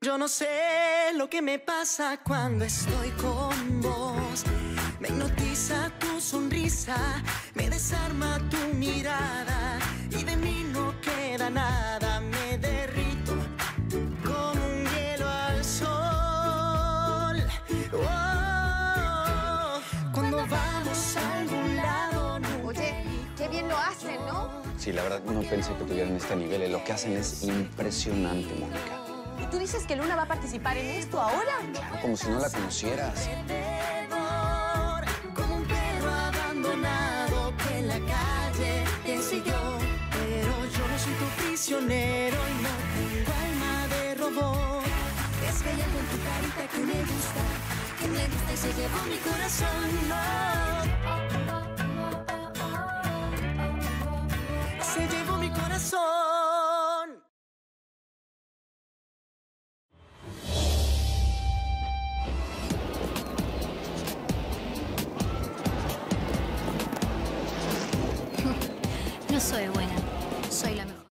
Yo no sé lo que me pasa cuando estoy con vos. Me hipnotiza tu sonrisa, me desarma tu mirada y de mí no queda nada. Me derrito como un hielo al sol. Oh, cuando vamos a algún lado. Oye, qué bien lo hacen, ¿no? Sí, la verdad no pensé que tuvieran este nivel. Lo que hacen es impresionante, Mónica. ¿Y tú dices que Luna va a participar en esto ahora? Claro, como si no la conocieras. Como un perro abandonado que en la calle te siguió. Pero yo no soy tu prisionero y no tengo alma de robot. Es que hay algo en tu carita que me gusta y se llevó mi corazón. Se llevó mi corazón. No soy buena, soy la mejor.